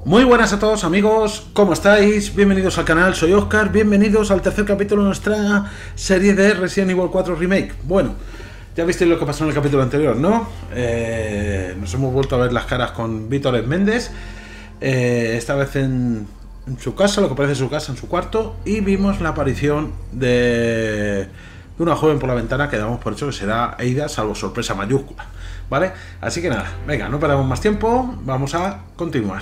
Muy buenas a todos amigos, ¿cómo estáis? Bienvenidos al canal, soy Oscar, bienvenidos al tercer capítulo de nuestra serie de Resident Evil 4 Remake. Bueno, ya visteis lo que pasó en el capítulo anterior, ¿no? Nos hemos vuelto a ver las caras con Víctor Méndez, esta vez en su casa, lo que parece su casa, en su cuarto, y vimos la aparición de una joven por la ventana que damos por hecho que será Ada, salvo sorpresa mayúscula, ¿vale? Así que nada, venga, no perdamos más tiempo, vamos a continuar.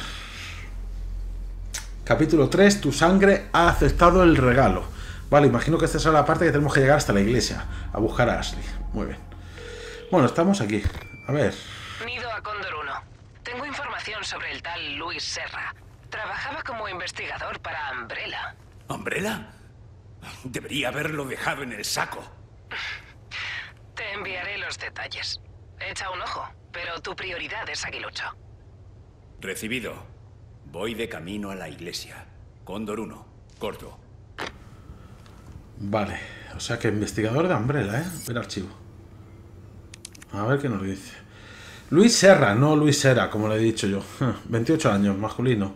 Capítulo 3, tu sangre ha aceptado el regalo. Vale, imagino que esta es la parte que tenemos que llegar hasta la iglesia, a buscar a Ashley. Muy bien. Bueno, estamos aquí. A ver. Nido a Cóndor 1. Tengo información sobre el tal Luis Serra. Trabajaba como investigador para Umbrella. ¿Umbrella? Debería haberlo dejado en el saco. Te enviaré los detalles. Echa un ojo, pero tu prioridad es Aguilucho. Recibido. Voy de camino a la iglesia. Cóndor 1. Corto. Vale. O sea que investigador de Umbrella, ¿eh? El archivo. A ver qué nos dice. Luis Serra, no Luis Serra, como le he dicho yo. 28 años, masculino.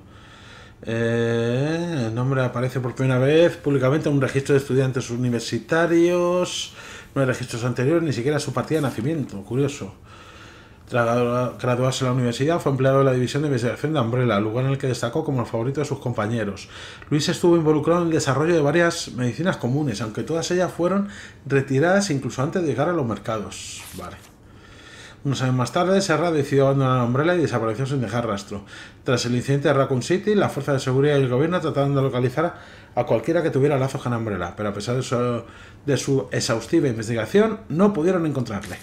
El nombre aparece por primera vez públicamente en un registro de estudiantes universitarios. No hay registros anteriores, ni siquiera su partida de nacimiento. Curioso. Tras graduarse en la universidad, fue empleado de la división de investigación de Umbrella, lugar en el que destacó como el favorito de sus compañeros. Luis estuvo involucrado en el desarrollo de varias medicinas comunes, aunque todas ellas fueron retiradas incluso antes de llegar a los mercados. Vale. Unos años más tarde, Serra decidió abandonar Umbrella y desapareció sin dejar rastro. Tras el incidente de Raccoon City, las fuerzas de seguridad y el gobierno trataron de localizar a cualquiera que tuviera lazos con Umbrella, pero a pesar de su exhaustiva investigación, no pudieron encontrarle.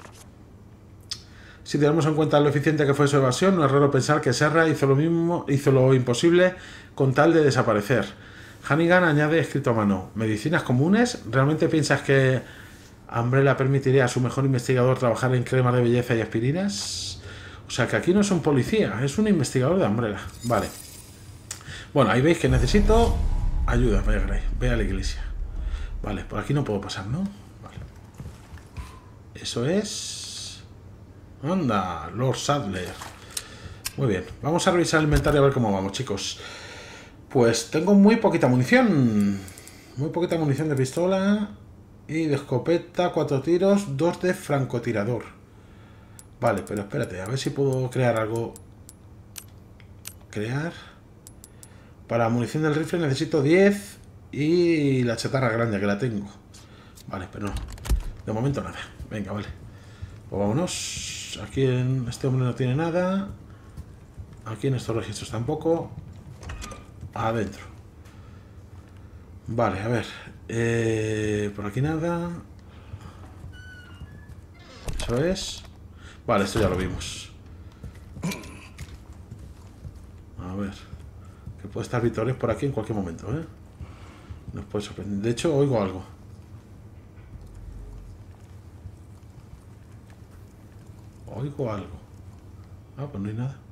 Si tenemos en cuenta lo eficiente que fue su evasión, no es raro pensar que Serra hizo lo imposible con tal de desaparecer. Hannigan añade escrito a mano: ¿medicinas comunes? ¿Realmente piensas que Umbrella permitiría a su mejor investigador trabajar en cremas de belleza y aspirinas? O sea que aquí no es un policía, es un investigador de Umbrella. Vale. Bueno, ahí veis que necesito ayuda. Ve a la iglesia. Vale, por aquí no puedo pasar, ¿no? Vale. Eso es... Anda, Lord Sadler. Muy bien, vamos a revisar el inventario a ver cómo vamos, chicos. Pues tengo muy poquita munición. Muy poquita munición de pistola. Y de escopeta, 4 tiros, 2 de francotirador. Vale, pero espérate, a ver si puedo crear algo. Crear. Para munición del rifle necesito 10. Y la chatarra grande que la tengo. Vale, pero no. De momento nada. Venga, vale. Pues vámonos. Aquí en este hombre no tiene nada. Aquí en estos registros tampoco. Adentro. Vale, a ver. Por aquí nada. Eso es. Vale, esto ya lo vimos. A ver. Que puede estar Vittorio por aquí en cualquier momento, ¿eh? Nos puede sorprender. De hecho, oigo algo. Oigo algo. Ah, pues no hay nada.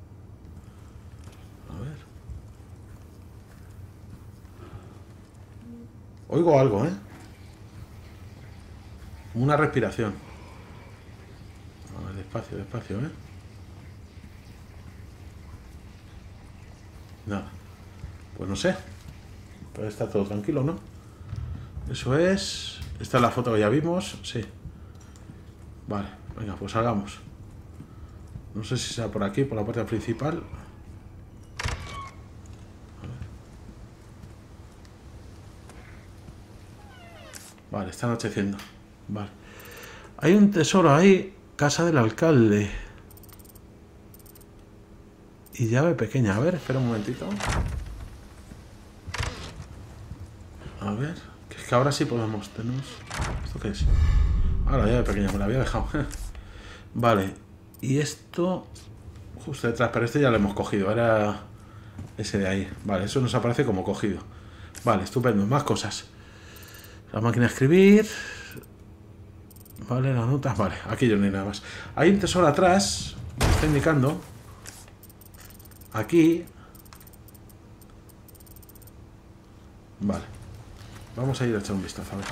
A ver. Oigo algo, ¿eh? Una respiración. A ver, despacio, despacio, ¿eh? Nada. Pues no sé. Pero está todo tranquilo, ¿no? Eso es... Esta es la foto que ya vimos. Sí. Vale, venga, pues salgamos. No sé si sea por aquí, por la puerta principal. Vale, está anocheciendo. Vale. Hay un tesoro ahí. Casa del alcalde. Y llave pequeña. A ver, espera un momentito. A ver. Que es que ahora sí podemos. Tenemos... ¿Esto qué es? Ah, la llave pequeña. Me la había dejado. Vale. Y esto... Justo detrás. Pero este ya lo hemos cogido. Era ese de ahí. Vale, eso nos aparece como cogido. Vale, estupendo. Más cosas. La máquina de escribir. Vale, las notas. Vale, aquí ya no hay nada más. Hay un tesoro atrás. Me está indicando. Aquí. Vale. Vamos a ir a echar un vistazo. A ver.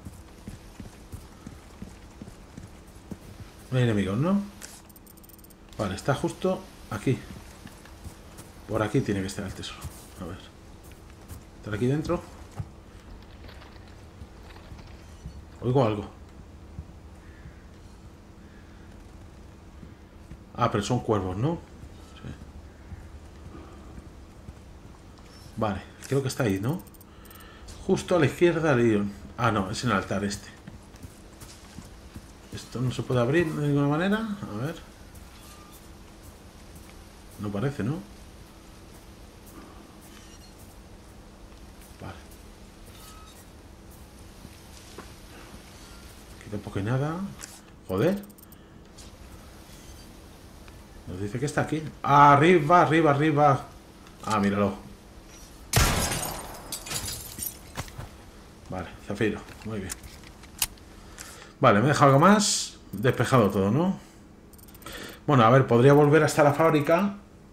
No hay enemigos, ¿no? Vale, está justo aquí. Por aquí tiene que estar el tesoro. A ver. ¿Está aquí dentro? Oigo algo. Ah, pero son cuervos, ¿no? Sí. Vale, creo que está ahí, ¿no? Justo a la izquierda del Ion. Ah, no, es en el altar este. Esto no se puede abrir de ninguna manera. A ver. No parece, ¿no? Vale. Aquí tampoco hay nada. Joder. Nos dice que está aquí. Arriba, arriba, arriba. Ah, míralo. Vale, zafiro. Muy bien. Vale, me he dejado algo más. Despejado todo, ¿no? Bueno, a ver, podría volver hasta la fábrica.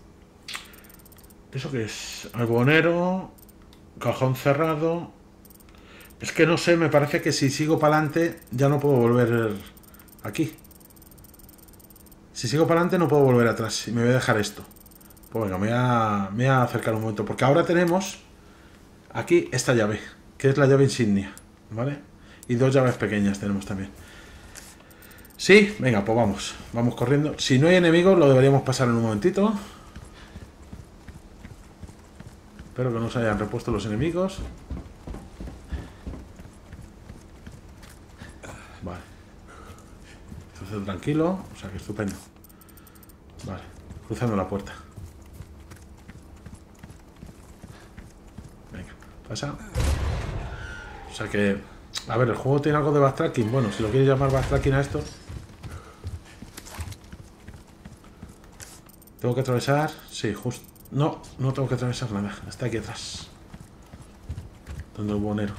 ¿Eso qué es? Albonero. Cajón cerrado. Es que no sé, me parece que si sigo para adelante ya no puedo volver aquí. Si sigo para adelante no puedo volver atrás. Y me voy a dejar esto. Pues venga, me voy a acercar un momento. Porque ahora tenemos aquí esta llave. Que es la llave insignia. ¿Vale? Y dos llaves pequeñas tenemos también. Sí, venga, pues vamos. Vamos corriendo. Si no hay enemigos lo deberíamos pasar en un momentito. Espero que no se hayan repuesto los enemigos. Vale. Entonces tranquilo. O sea que estupendo. Vale. Cruzando la puerta. Venga, pasa. O sea que... A ver, el juego tiene algo de backtracking. Bueno, si lo quieres llamar backtracking a esto. ¿Tengo que atravesar? Sí, justo. No, no tengo que atravesar nada. Está aquí atrás. Donde el bonero.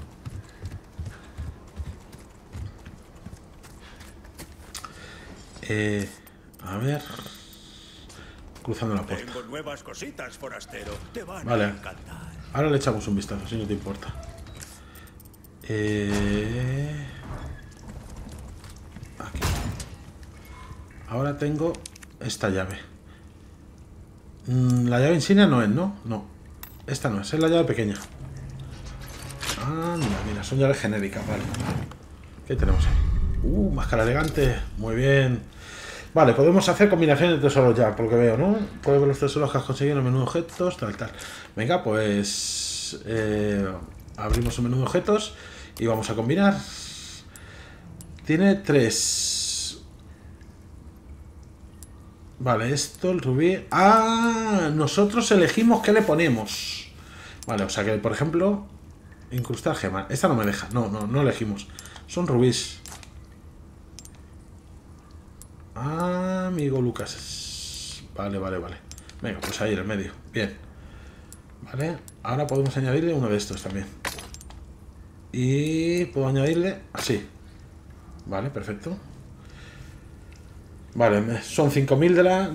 A ver. Cruzando la puerta. Tengo nuevas cositas, forastero. Te van Vale. a encantar. Ahora le echamos un vistazo, si no te importa. Aquí. Ahora tengo esta llave. La llave insignia no es, ¿no? No. Esta no es la llave pequeña. Anda, mira, son llaves genéricas, vale. ¿Qué tenemos ahí? Máscara elegante. Muy bien. Vale, podemos hacer combinaciones de tesoros ya, por lo que veo, ¿no? Puedes ver los tesoros que has conseguido en el menú de objetos, tal, tal. Venga, pues... abrimos el menú de objetos y vamos a combinar. Tiene 3. Vale, esto, el rubí... ¡Ah! Nosotros elegimos qué le ponemos. Vale, o sea que, por ejemplo... Incrustar gema. Esta no me deja. No elegimos. Son rubíes. Ah, amigo Lucas. Vale. Venga, pues ahí en el medio. Bien. Vale. Ahora podemos añadirle uno de estos también. Y puedo añadirle así. Vale, perfecto. Vale, son 5.000 de la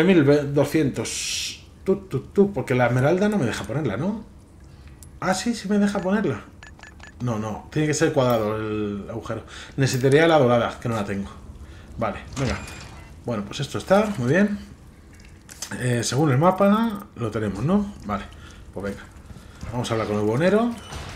19.200. Porque la esmeralda no me deja ponerla, ¿no? Ah, sí me deja ponerla. No, tiene que ser cuadrado el agujero. Necesitaría la dorada, que no la tengo. Vale, venga. Bueno, pues esto está, muy bien. Según el mapa, lo tenemos, ¿no? Vale, pues venga. Vamos a hablar con el bonero.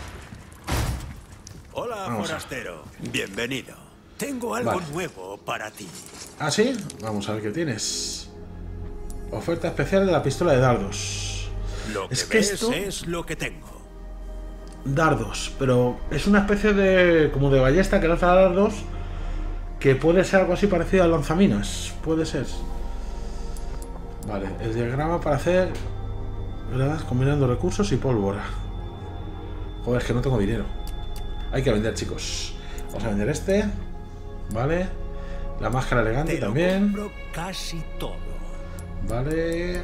Hola, forastero. Bienvenido. Tengo algo nuevo para ti. ¿Ah, sí? Vamos a ver qué tienes. Oferta especial de la pistola de dardos. Lo que ves esto es lo que tengo. Dardos, pero es una especie de... como de ballesta que lanza dardos, que puede ser algo así parecido al lanzaminas. Puede ser. Vale, el diagrama para hacer... ¿verdad? Combinando recursos y pólvora. Joder, es que no tengo dinero. Hay que vender, chicos. Vamos a vender este. Vale. La máscara elegante también. Compro casi todo. Vale.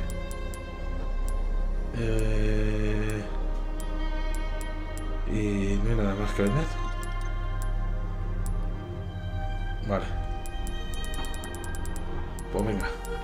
Y no hay nada más que vender. Vale. Pues venga.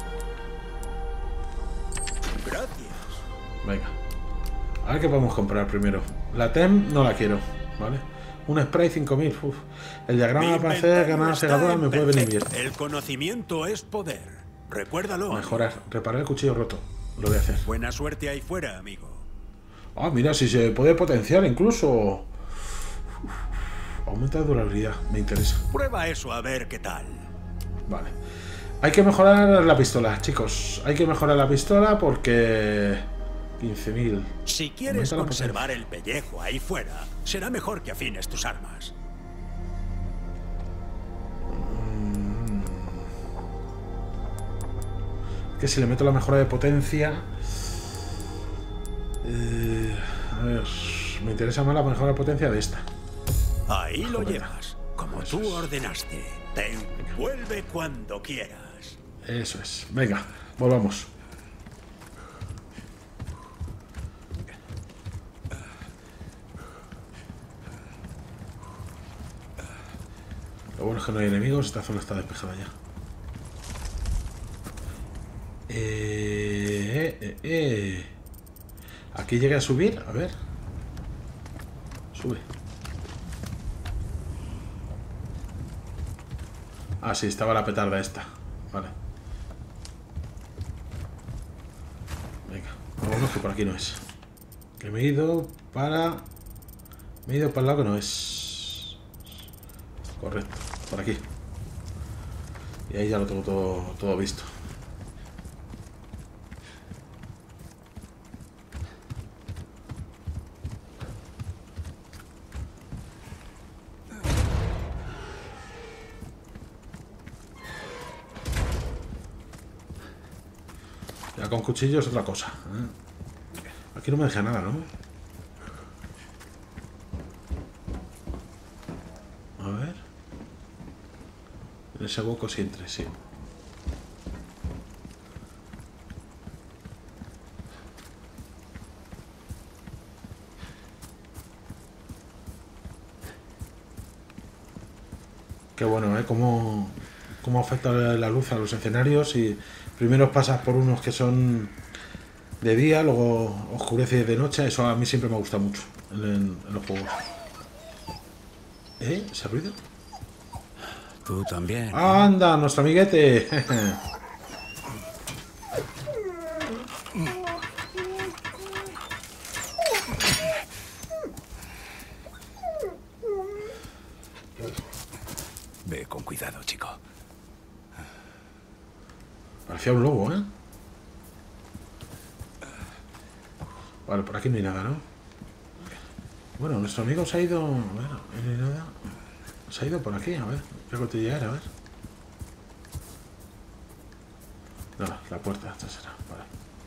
Gracias. Venga. A ver qué podemos comprar primero. La TEM no la quiero. ¿Vale? Un spray 5.000. El diagrama para hacer ganadas segadoras me puede venir bien. El conocimiento es poder. Recuérdalo. Mejorar. Reparar el cuchillo roto. Lo voy a hacer. Buena suerte ahí fuera, amigo. Ah, mira, si se puede potenciar incluso. Aumenta la durabilidad. Me interesa. Prueba eso a ver qué tal. Vale. Hay que mejorar la pistola, chicos. Hay que mejorar la pistola porque... 15.000. Si quieres conservar el pellejo ahí fuera, será mejor que afines tus armas. Que si le meto la mejora de potencia... a ver... Me interesa más la mejora de potencia de esta. Ahí lo llevas, como tú ordenaste. Te envuelve cuando quieras. Eso es. Venga, volvamos. Lo bueno es que no hay enemigos. Esta zona está despejada ya. Aquí llegué a subir. A ver. Sube. Ah, sí, estaba la petarda esta. Vale. Venga, vámonos que por aquí no es. Que me he ido para... Me he ido para el lado que no es. Correcto, por aquí. Y ahí ya lo tengo todo visto. Ya con cuchillo es otra cosa, ¿eh? Aquí no me deja nada, ¿no? A ver. En ese hueco sí entre, sí. Qué bueno, ¿eh? Cómo afecta la luz a los escenarios y primero pasas por unos que son de día, luego oscurece de noche. Eso a mí siempre me gusta mucho en los juegos. ¿Ese ruido? Tú también. ¡Anda, nuestro amiguete! Ve con cuidado, chico. Parecía un lobo, ¿eh? Vale, por aquí no hay nada, ¿no? Bueno, nuestro amigo se ha ido... Bueno, no hay nada. Se ha ido por aquí, a ver. ¿Qué cotilla era? A ver. No, la puerta esta será. Vale.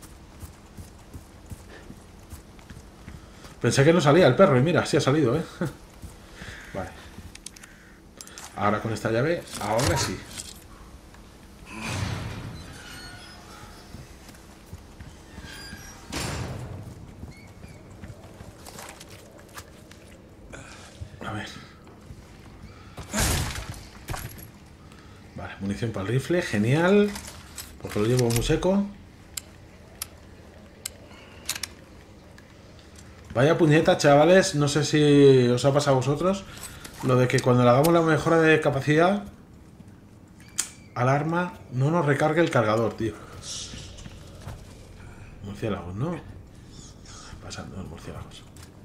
Pensé que no salía el perro y mira, sí ha salido, ¿eh? Vale. Ahora con esta llave, ahora sí. A ver. Vale, munición para el rifle, genial. Porque lo llevo muy seco. Vaya puñeta, chavales. No sé si os ha pasado a vosotros. Lo de que cuando le hagamos la mejora de capacidad al arma no nos recargue el cargador, tío. Murciélagos, ¿no? Pasando los murciélagos.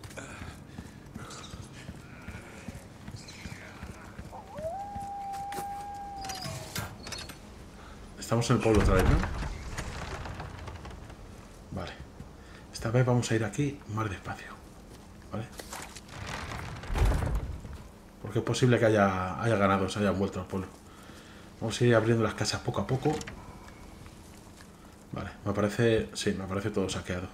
Estamos en el pueblo otra vez, ¿no? Vale. Esta vez vamos a ir aquí más despacio. ¿Vale? Porque es posible que haya ganados, hayan vuelto al pueblo. Vamos a ir abriendo las casas poco a poco. Vale, me parece... Sí, me parece todo saqueado.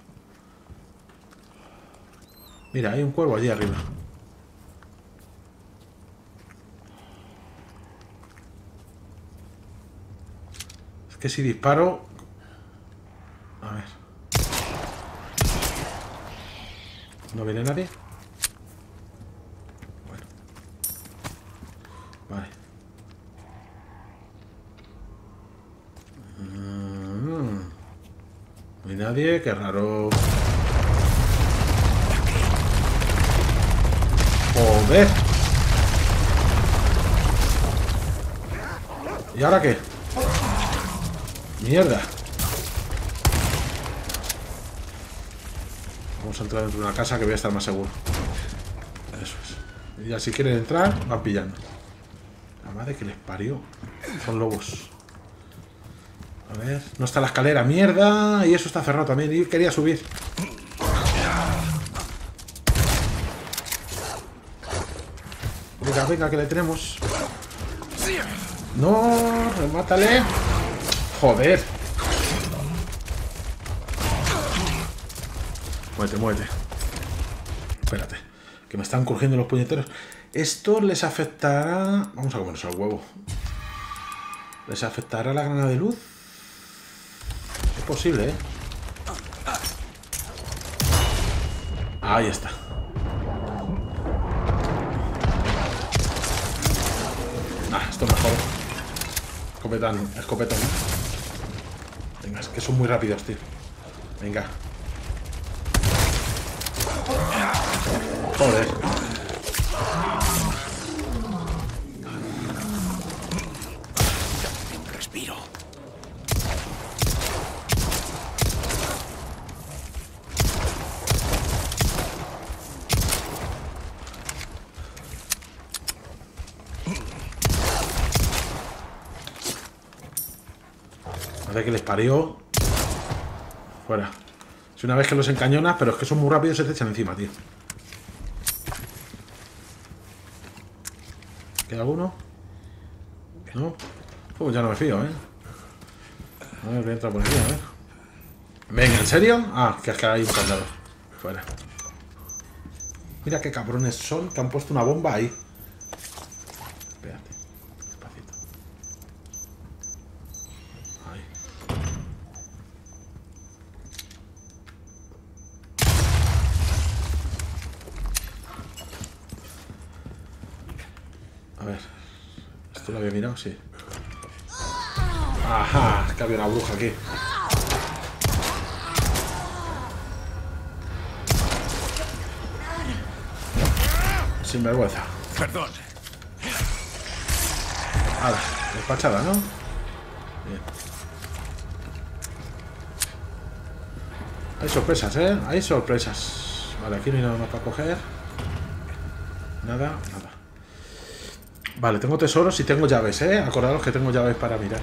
Mira, hay un cuervo allí arriba. Es que si disparo... A ver. ¿No viene nadie? Bueno. Vale. No hay nadie, qué raro. Joder. ¿Y ahora qué? Mierda. Vamos a entrar dentro de una casa que voy a estar más seguro. Eso es. Y ya si quieren entrar, van pillando. La madre que les parió. Son lobos. A ver. No está la escalera. ¡Mierda! Y eso está cerrado también. Y quería subir. Venga, venga, que le tenemos. No, remátale. Joder. Muévete, muévete. Espérate, que me están crujiendo los puñeteros. Esto les afectará... Vamos a comernos al huevo. ¿Les afectará la granada de luz? Es posible, ¿eh? Ahí está. Ah, esto mejor. Escopetón. Venga, es que son muy rápidos, tío. Venga. Joder. Respiro. A ver que les parió. Fuera. Es una vez que los encañonas, pero es que son muy rápidos y se te echan encima, tío. ¿Queda alguno? ¿No? Pues ya no me fío, ¿eh? A ver, voy a entrar por aquí, a ver. Venga, ¿en serio? Ah, que es que hay un candado. Fuera. Mira qué cabrones son que han puesto una bomba ahí. Espérate. Despacito. Ahí. A ver. ¿Esto lo había mirado? Sí. Ajá, es que había una bruja aquí. Sin vergüenza. Perdón. Ahora, despachada, ¿no? Bien. Hay sorpresas, ¿eh? Hay sorpresas. Vale, aquí no hay nada más para coger. Nada. Vale, tengo tesoros y tengo llaves, ¿eh? Acordaros que tengo llaves para mirar.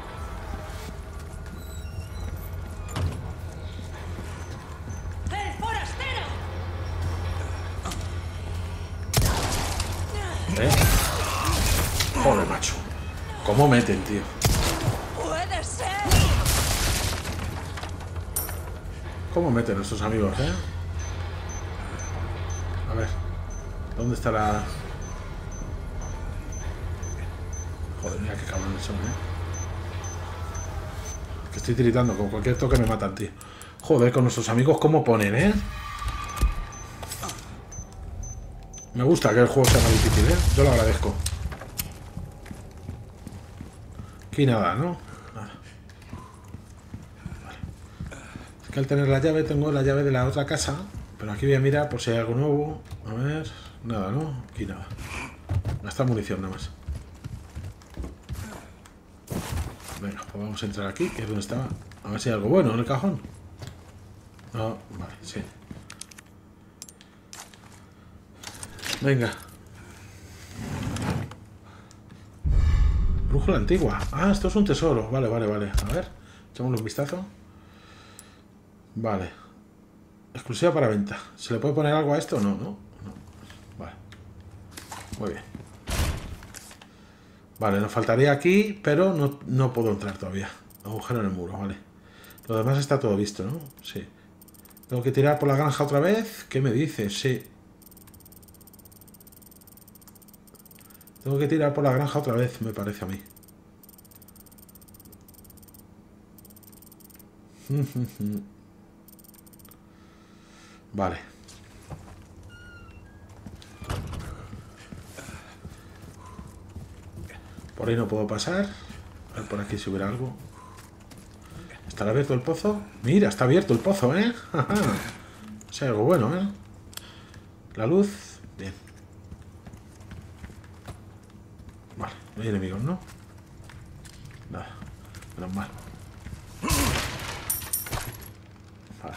Joder, macho. ¿Cómo meten, tío? ¡Puede ser! ¿Cómo meten nuestros amigos, eh? A ver. ¿Dónde está la...? Joder, mira qué cabrones son, eh. Que estoy tiritando. Con cualquier toque me matan, tío. Joder, con nuestros amigos cómo ponen, eh. Me gusta que el juego sea más difícil, eh. Yo lo agradezco. Aquí nada, ¿no? Nada. Vale. Es que al tener la llave, tengo la llave de la otra casa. Pero aquí voy a mirar por si hay algo nuevo. A ver. Nada, ¿no? Aquí nada. Gastar munición nada más. Venga, pues vamos a entrar aquí, que es donde estaba. A ver si hay algo bueno en el cajón. No, vale, sí. Venga. Brújula antigua. Ah, esto es un tesoro. Vale. A ver, echémosle un vistazo. Vale. Exclusiva para venta. ¿Se le puede poner algo a esto? No. Vale. Muy bien. Vale, nos faltaría aquí, pero no puedo entrar todavía. Agujero en el muro, vale. Lo demás está todo visto, ¿no? Sí. ¿Tengo que tirar por la granja otra vez? ¿Qué me dices? Sí. Tengo que tirar por la granja otra vez, me parece a mí. Vale. Por ahí no puedo pasar. A ver por aquí si hubiera algo. ¿Estará abierto el pozo? Mira, está abierto el pozo, ¿eh? O sea, algo bueno, ¿eh? La luz. Bien. Vale, no hay enemigos, ¿no? Nada. Menos mal. Vale.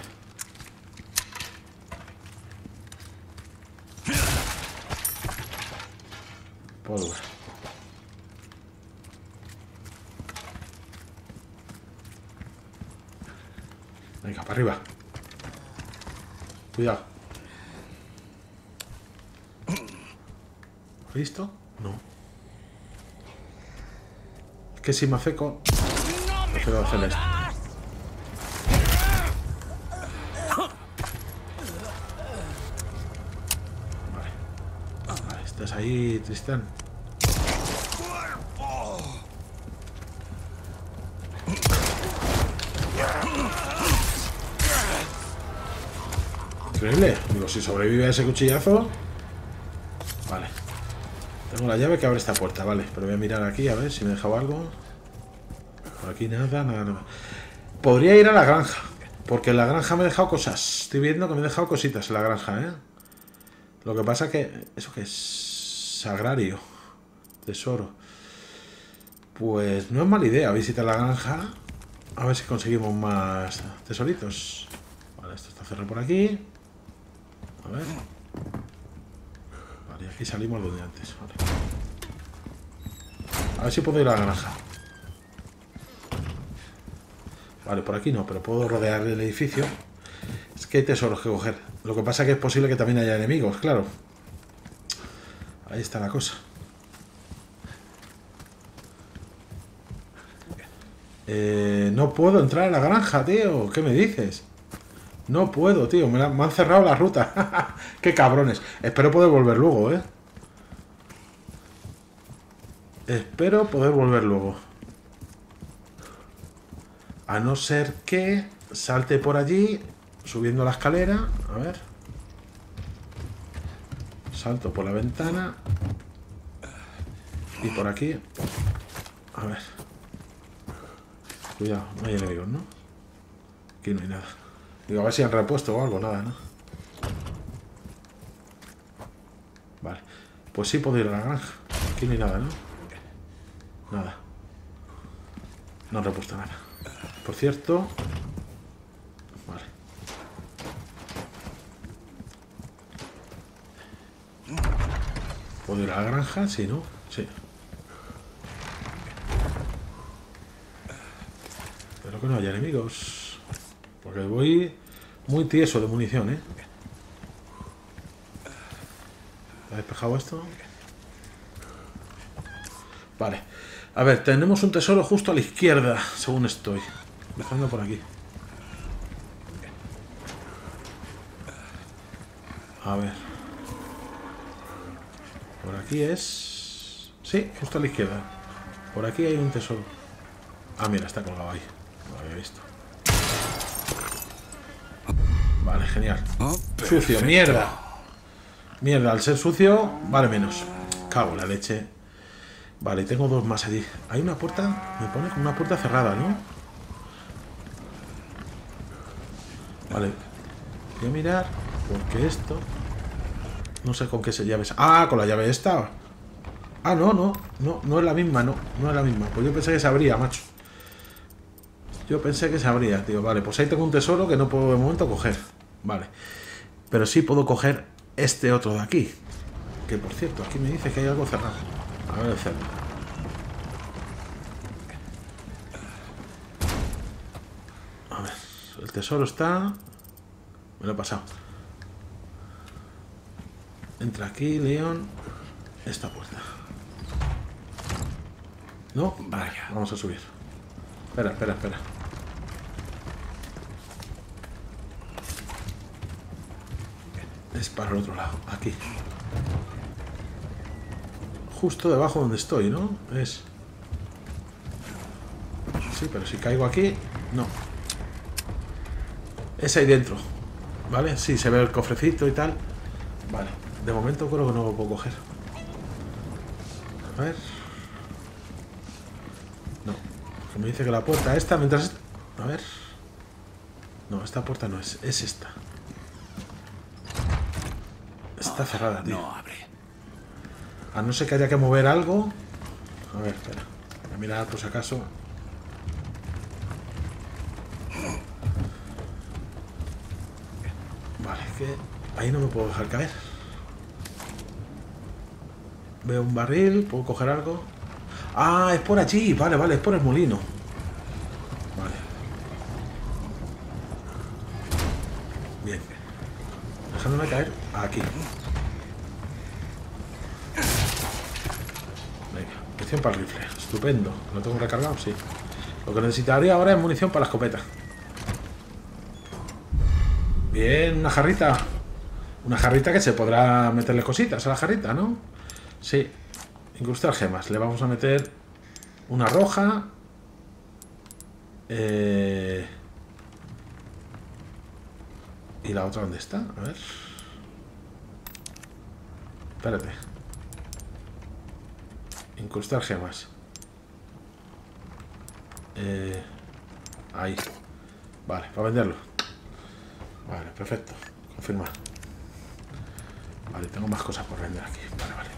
Pólvora. Venga, para arriba. Cuidado. ¿Listo? No. Es que si me acerco... Prefiero hacer esto. Vale, estás ahí, Tristán. Increíble. Digo, si sobrevive a ese cuchillazo... Vale. Tengo la llave que abre esta puerta, vale. Pero voy a mirar aquí a ver si me he dejado algo. Por aquí nada. Podría ir a la granja. Porque en la granja me he dejado cosas. Estoy viendo que me he dejado cositas en la granja, ¿eh? Lo que pasa que... ¿Eso qué es? Sagrario. Tesoro. Pues no es mala idea visitar la granja. A ver si conseguimos más tesoritos. Vale, esto está cerrado por aquí. A ver. Vale, aquí salimos lo de antes. Vale. A ver si puedo ir a la granja. Vale, por aquí no, pero puedo rodear el edificio. Es que hay tesoros que coger. Lo que pasa es que es posible que también haya enemigos, claro. Ahí está la cosa. No puedo entrar a la granja, tío. ¿Qué me dices? No puedo, tío. Me han cerrado la ruta. Qué cabrones. Espero poder volver luego, ¿eh? Espero poder volver luego. A no ser que salte por allí, subiendo la escalera. A ver. Salto por la ventana. Y por aquí. A ver. Cuidado, no hay enemigos, ¿no? Aquí no hay nada. Digo, a ver si han repuesto o algo, nada, ¿no? Vale. Pues sí puedo ir a la granja. Aquí no hay nada, ¿no? Nada. No han repuesto nada. Por cierto... Vale. ¿Puedo ir a la granja? Sí, ¿no? Sí. Espero que no haya enemigos. Porque voy muy tieso de munición, ¿eh? ¿Ha despejado esto? Vale. A ver, tenemos un tesoro justo a la izquierda, según estoy. Dejando por aquí. A ver. Por aquí es... Sí, justo a la izquierda. Por aquí hay un tesoro. Ah, mira, está colgado ahí. No lo había visto. Vale, genial. Sucio, mierda. Mierda, al ser sucio, vale menos. Cago en la leche. Vale, tengo dos más allí. Hay una puerta, me pone como una puerta cerrada, ¿no? Vale. Voy a mirar, porque esto... No sé con qué se llave. Ah, con la llave esta. Ah, no es la misma, no es la misma. Pues yo pensé que se abría, macho. Yo pensé que se abría, tío. Vale, pues ahí tengo un tesoro que no puedo de momento coger. Vale. Pero sí puedo coger este otro de aquí. Que por cierto, aquí me dice que hay algo cerrado. A ver el cerro. A ver, el tesoro está... Me lo he pasado. Entra aquí, Leon. Esta puerta. ¿No? Vaya, vamos a subir. Espera. Es para el otro lado, aquí. Justo debajo donde estoy, ¿no? Es... Sí, pero si caigo aquí... No. Es ahí dentro. ¿Vale? Sí, se ve el cofrecito y tal. Vale. De momento creo que no lo puedo coger. A ver... No. Porque me dice que la puerta esta, mientras... A ver... No, esta puerta no es. Es esta. Está cerrada, tío. No abre. A no ser que haya que mover algo. A ver, espera. Voy a mirar por si acaso. que ahí no me puedo dejar caer. Veo un barril, puedo coger algo. Ah, es por allí, vale, vale, es por el molino. Vale. Bien. Dejándome caer aquí. Venga, munición para el rifle. Estupendo. ¿Lo tengo recargado? Sí. Lo que necesitaría ahora es munición para la escopeta. Bien, una jarrita. Una jarrita que se podrá meterle cositas a la jarrita, ¿no? Sí. Incrustar gemas. Le vamos a meter una roja. ¿Y la otra dónde está? A ver. Espérate. Incrustar gemas. Ahí. Vale, para venderlo. Vale, perfecto. Confirmar. Vale, tengo más cosas por vender aquí. Vale, vale.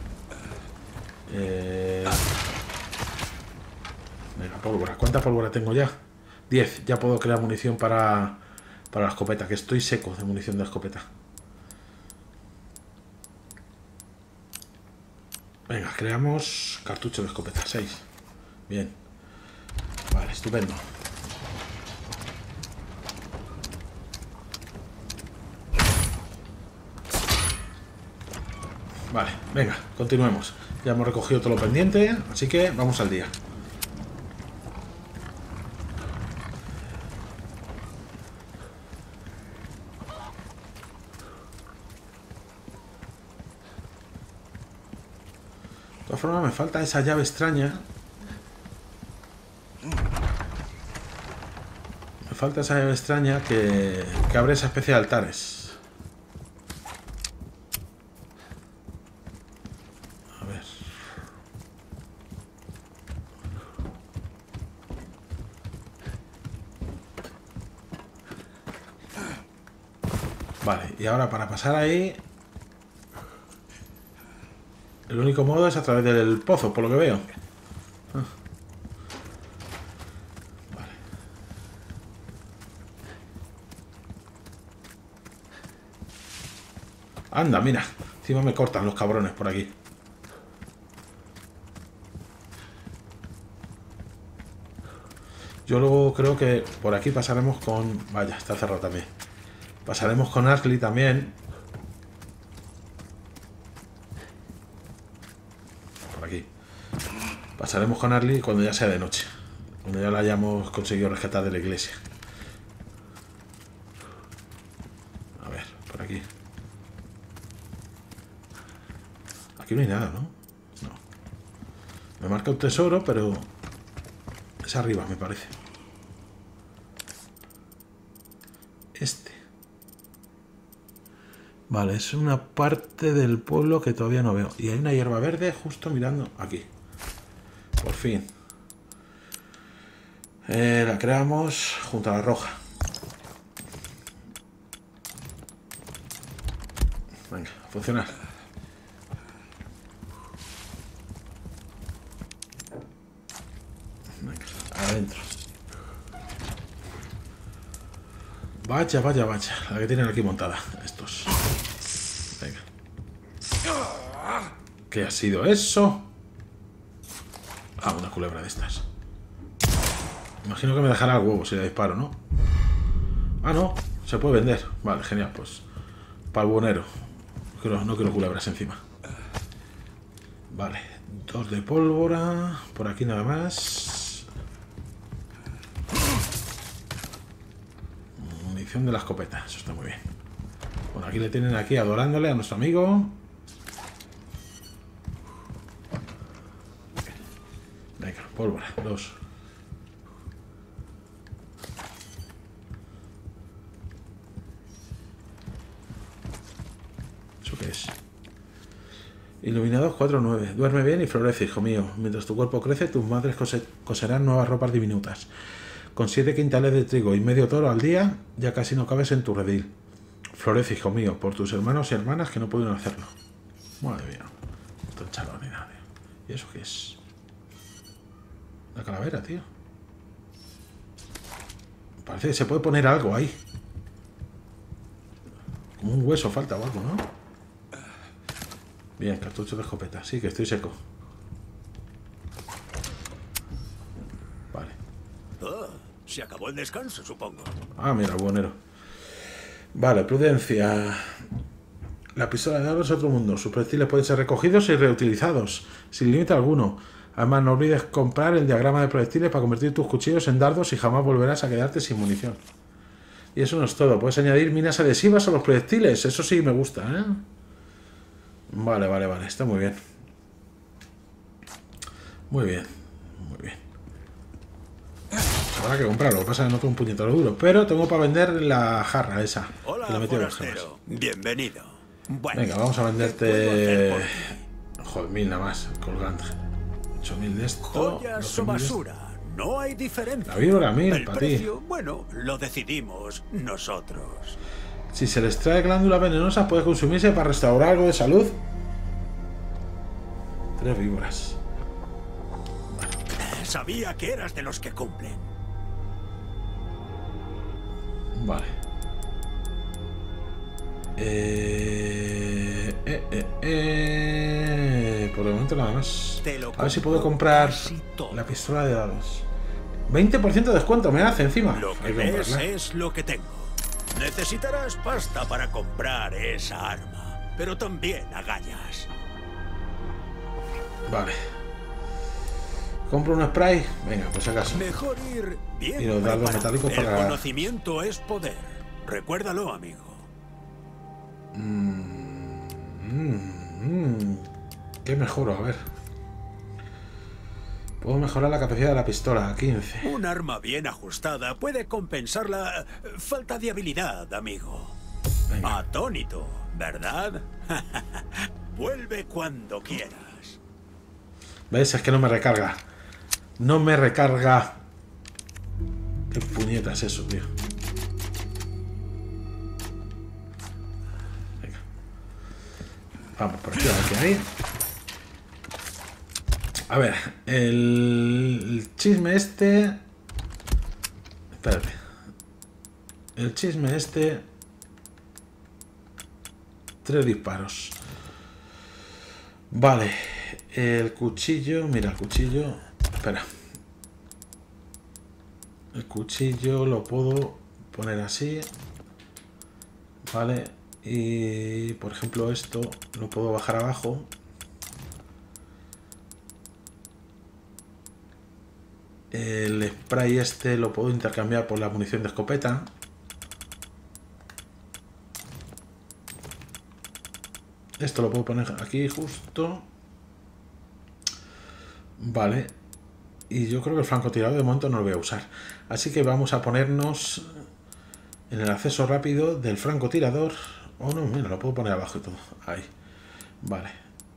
Venga, pólvora. ¿Cuánta pólvora tengo ya? 10. Ya puedo crear munición para la escopeta, que estoy seco de munición de escopeta. Venga, creamos cartucho de escopeta. 6. Bien. Vale, estupendo. Vale, venga, continuemos. Ya hemos recogido todo lo pendiente, así que vamos al día. De todas formas, me falta esa llave extraña. Me falta esa llave extraña que abre esa especie de altares. Vale, y ahora para pasar ahí, el único modo es a través del pozo, por lo que veo. Vale. Anda, mira, encima me cortan los cabrones por aquí. Yo luego creo que por aquí pasaremos con... Vaya, está cerrado también. Pasaremos con Ashley también. Por aquí. Pasaremos con Ashley cuando ya sea de noche. Cuando ya la hayamos conseguido rescatar de la iglesia. A ver, por aquí. Aquí no hay nada, ¿no? No. Me marca un tesoro, pero... es arriba, me parece. Este. Vale, es una parte del pueblo que todavía no veo. Y hay una hierba verde justo mirando aquí. Por fin. La creamos junto a la roja. Venga, a funcionar. Venga, adentro. Vaya, vaya, vaya. La que tienen aquí montada. Estos. Venga. ¿Qué ha sido eso? Ah, una culebra de estas. Imagino que me dejará el huevo si le disparo, ¿no? Ah, no. Se puede vender. Vale, genial. Pues para el buhonero. No quiero culebras encima. Vale. 2 de pólvora. Por aquí nada más. Munición de la escopeta. Eso está muy bien. Bueno, aquí le tienen aquí adorándole a nuestro amigo. Venga, pólvora. 2. ¿Eso qué es? Iluminados 4-9. Duerme bien y florece, hijo mío. Mientras tu cuerpo crece, tus madres coserán nuevas ropas diminutas. Con 7 quintales de trigo y medio toro al día, ya casi no cabes en tu redil. Florece, hijo mío, por tus hermanos y hermanas que no pudieron hacerlo. Madre mía. Esto es chalón y nada, tío. ¿Y eso qué es? La calavera, tío. Parece que se puede poner algo ahí. Un hueso falta o algo, ¿no? Bien, cartucho de escopeta. Sí, que estoy seco. Vale. Oh, se acabó el descanso, supongo. Ah, mira, buenero. Vale, prudencia. La pistola de dardos es otro mundo. Sus proyectiles pueden ser recogidos y reutilizados, sin límite alguno. Además, no olvides comprar el diagrama de proyectiles para convertir tus cuchillos en dardos y jamás volverás a quedarte sin munición. Y eso no es todo. Puedes añadir minas adhesivas a los proyectiles. Eso sí me gusta, ¿eh? Vale, vale, vale. Está muy bien. Muy bien. Muy bien. Habrá que comprarlo. Lo que pasa es que no tengo un puñetero duro. Pero tengo para vender la jarra esa. Hola, que le metí los gemas. forastero. Bienvenido. Bueno, Venga, vamos a ¿qué venderte... puedo hacer por ti? Joder, 1000 nada más. Colgante. 8000 de esto. Joyas 12.000 o de esto. basura. No hay diferencia. La víbora 1000 El para ti. precio, bueno, lo decidimos nosotros. Si se les trae glándulas venenosas, puede consumirse para restaurar algo de salud. 3 víboras. Sabía que eras de los que cumplen. Vale. Por el momento nada más. Te lo A ver si puedo compro comprar casi todo. la pistola de dados. 20% de descuento me hace encima. Lo que Hay que ves comprarla. es lo que tengo. Necesitarás pasta para comprar esa arma, pero también agallas. Vale. Compro un spray. Venga, pues acaso. Mejor ir bien Y los dardos preparado. metálicos El para- conocimiento es poder. Recuérdalo, amigo. ¿Qué mejoro? A ver. Puedo mejorar la capacidad de la pistola a 15. Un arma bien ajustada puede compensar la falta de habilidad, amigo. Venga. Atónito, ¿verdad? Vuelve cuando quieras. ¿Ves? Es que no me recarga. No me recarga. ¿Qué puñeta es eso, tío? Venga. Vamos por aquí a ver qué hay. A ver, el chisme este... Espérate. El chisme este... 3 disparos. Vale. El cuchillo... Mira, el cuchillo... Espera. El cuchillo lo puedo poner así. Vale. Y... Por ejemplo, esto lo puedo bajar abajo. El spray este lo puedo intercambiar por la munición de escopeta. Esto lo puedo poner aquí justo. Vale. Y yo creo que el francotirador de momento no lo voy a usar. Así que vamos a ponernos en el acceso rápido del francotirador. Oh no, mira, lo puedo poner abajo y todo. Ahí. Vale.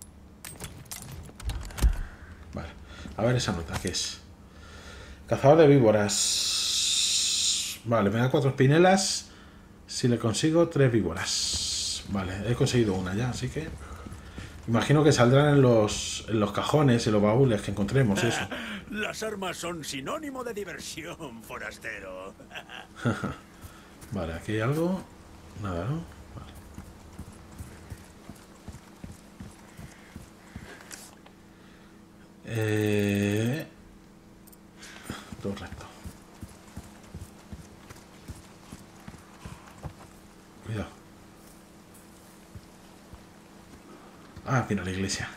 Vale. A ver esa nota, ¿qué es? Cazador de víboras. Vale, me da 4 espinelas. Si le consigo 3 víboras. Vale, he conseguido una ya, así que... Imagino que saldrán en los cajones y los baúles que encontremos, eso. Las armas son sinónimo de diversión, forastero. Vale, aquí hay algo. Nada, ¿no? Vale. Todo recto. Cuidado. Ah, mira la iglesia.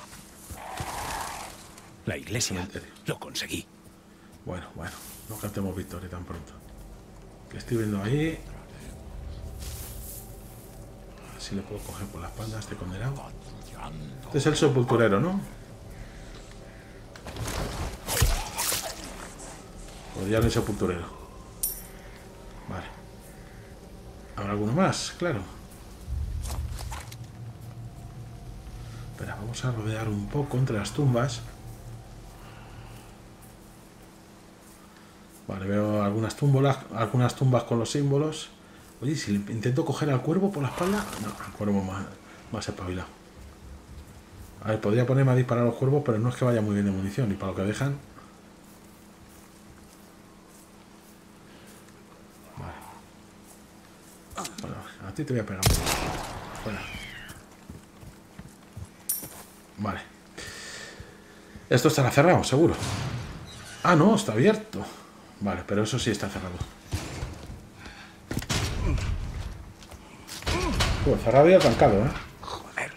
La iglesia. Cementerio. Lo conseguí. Bueno, bueno. No cantemos victoria tan pronto. Que estoy viendo ahí. A ver si le puedo coger por la espalda a este condenado. Este es el sepulturero, ¿no? Pues ya no hay sepulturero. Vale. ¿Habrá alguno más? Claro. Espera, vamos a rodear un poco entre las tumbas. Vale, veo algunas tumbas con los símbolos. Oye, si intento coger al cuervo por la espalda... No, el cuervo más espabilado. A ver, podría ponerme a disparar a los cuervos, pero no es que vaya muy bien de munición. Y para lo que dejan... Vale. Bueno, a ti te voy a pegar. Fuera. Vale. Esto estará cerrado, seguro. Ah, no, está abierto. Vale, pero eso sí está cerrado. Pues cerrado y atancado, ¿eh? Joder.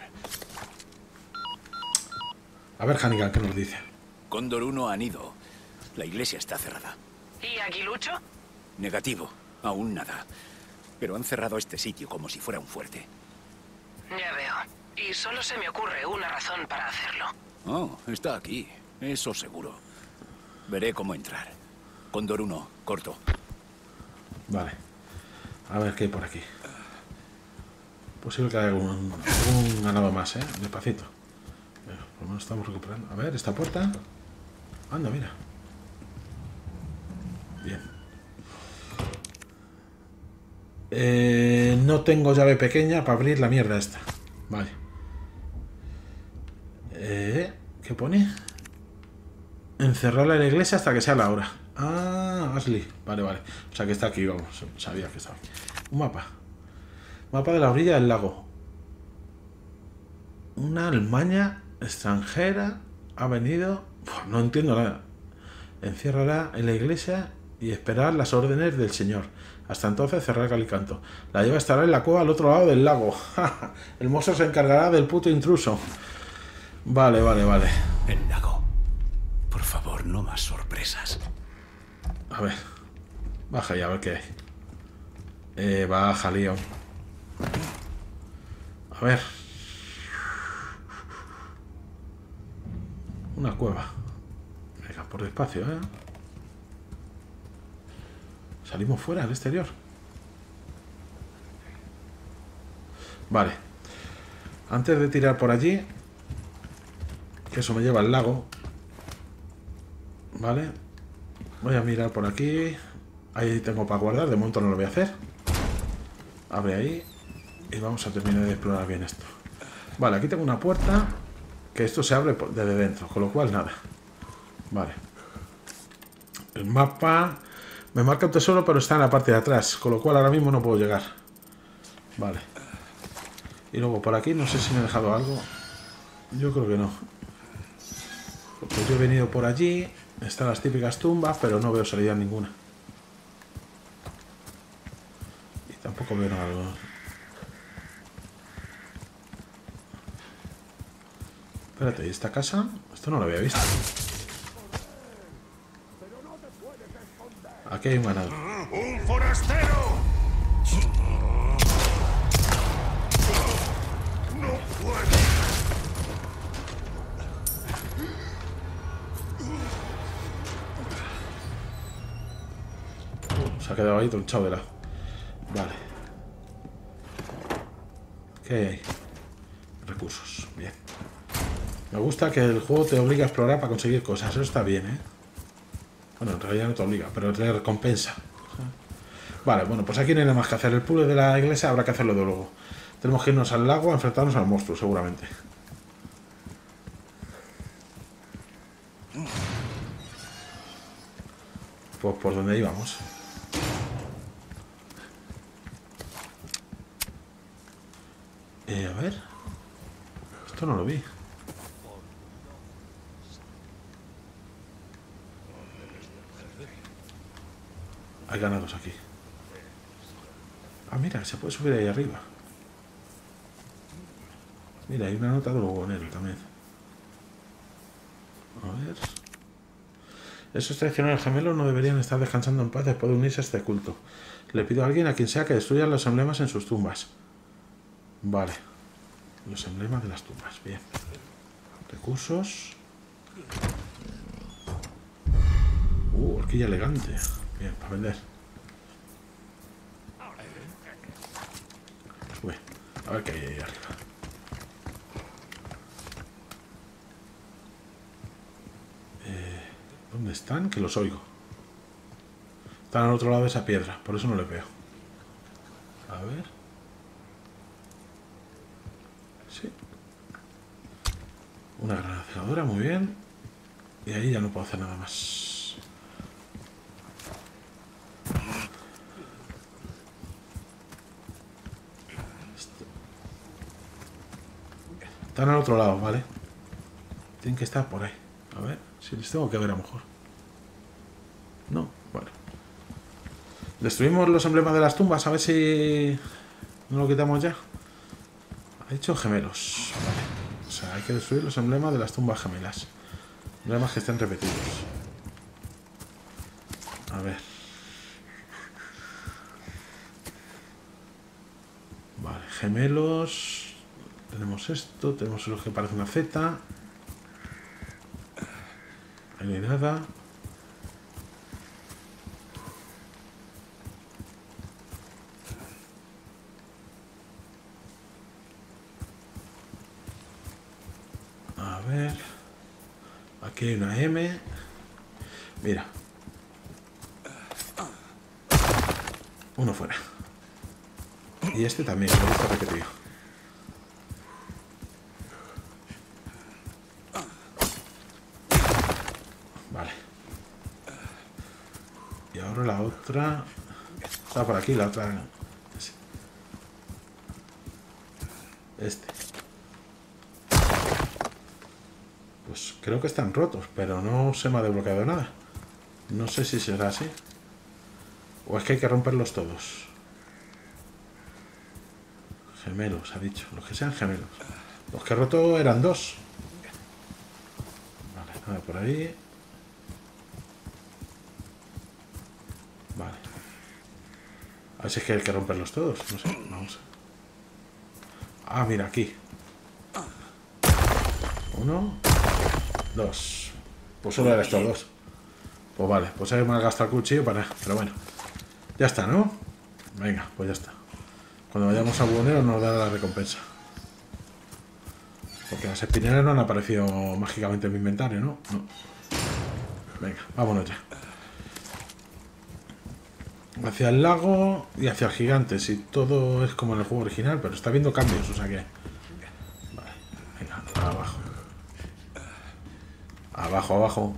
A ver, Hannigan, ¿qué nos dice? Cóndor 1 han ido. La iglesia está cerrada. ¿Y Aguilucho? Negativo. Aún nada. Pero han cerrado este sitio como si fuera un fuerte. Ya veo. Y solo se me ocurre una razón para hacerlo. Oh, está aquí. Eso seguro. Veré cómo entrar. Cóndor 1, corto. Vale. A ver qué hay por aquí. Posible que haya algún ganado más, ¿eh? Despacito. Por lo menos estamos recuperando. A ver, esta puerta. Anda, mira. Bien. No tengo llave pequeña para abrir la mierda esta. Vale. ¿Qué pone? Encerrarla en la iglesia hasta que sea la hora. Ah, Ashley. Vale, vale. O sea que está aquí, vamos. Sabía que estaba aquí. Un mapa. Mapa de la orilla del lago. Una almaña extranjera ha venido... Uf, no entiendo nada. Enciérrala en la iglesia y esperar las órdenes del señor. Hasta entonces cerrar Calicanto. La lleva estará en la cueva al otro lado del lago. El mozo se encargará del puto intruso. Vale, vale, vale. El lago. Por favor, no más sorpresas. A ver. Baja y a ver qué hay. Baja, Leon. A ver. Una cueva. Venga, por despacio, ¿eh? Salimos fuera, al exterior. Vale. Antes de tirar por allí, que eso me lleva al lago. Vale. Voy a mirar por aquí. Ahí tengo para guardar. De momento no lo voy a hacer. Abre ahí. Y vamos a terminar de explorar bien esto. Vale, aquí tengo una puerta. Que esto se abre desde dentro. Con lo cual nada. Vale. El mapa... Me marca un tesoro, pero está en la parte de atrás. Con lo cual ahora mismo no puedo llegar. Vale. Y luego por aquí no sé si me he dejado algo. Yo creo que no. Porque yo he venido por allí. Están las típicas tumbas, pero no veo salida ninguna. Y tampoco veo nada. Espérate, ¿y esta casa? Esto no lo había visto. Aquí hay un ganado. ¡Un forastero! ¡No puedo! Se ha quedado ahí tronchado de lado. Vale. ¿Qué hay? Recursos. Bien. Me gusta que el juego te obliga a explorar para conseguir cosas. Eso está bien, ¿eh? Bueno, en realidad no te obliga, pero te recompensa. Vale, bueno, pues aquí no hay nada más que hacer. El puzzle de la iglesia habrá que hacerlo de luego. Tenemos que irnos al lago a enfrentarnos al monstruo, seguramente. Pues por donde íbamos. A ver. Esto no lo vi. Hay ganados aquí. Ah, mira, se puede subir ahí arriba. Mira, hay una nota de hugonero también. A ver. Esos traicioneros gemelos no deberían estar descansando en paz después de unirse a este culto. Le pido a alguien, a quien sea, que destruya los emblemas en sus tumbas. Vale. Los emblemas de las tumbas. Bien. Recursos. Horquilla elegante. Bien, para vender. Uy, a ver qué hay ahí arriba. ¿Dónde están? Que los oigo. Están al otro lado de esa piedra, por eso no les veo. A ver. Sí. Una granada cegadora, muy bien. Y ahí ya no puedo hacer nada más. Están al otro lado, ¿vale? Tienen que estar por ahí. A ver, si les tengo que ver a lo mejor. No, bueno. Destruimos los emblemas de las tumbas, a ver si no lo quitamos ya. Ha dicho gemelos. Vale. O sea, hay que destruir los emblemas de las tumbas gemelas. Emblemas que estén repetidos. A ver. Vale, gemelos. Tenemos esto, tenemos lo que parece una Z. Ahí no hay nada. A ver. Aquí hay una M. Mira. Uno fuera. Y este también, lo he visto repetido. Vale. Y ahora la otra. Está por aquí, la otra. Este. Pues creo que están rotos, pero no se me ha desbloqueado nada. No sé si será así. O es que hay que romperlos todos. Gemelos, ha dicho. Los que sean gemelos. Los que he roto eran 2. Vale, nada por ahí. Vale. A ver si es que hay que romperlos todos. No sé, vamos. Ah, mira, aquí. 1, 2. Pues solo eran estos 2. Pues vale, pues hay más gastar el cuchillo para... Pero bueno. Ya está, ¿no? Venga, pues ya está. Cuando vayamos a buhonero nos da la recompensa. Porque las espineras no han aparecido mágicamente en mi inventario, ¿no? No. Venga, vámonos ya. Hacia el lago y hacia el gigante. Si todo es como en el juego original, pero está habiendo cambios, o sea que... Vale, venga, abajo. Abajo, abajo.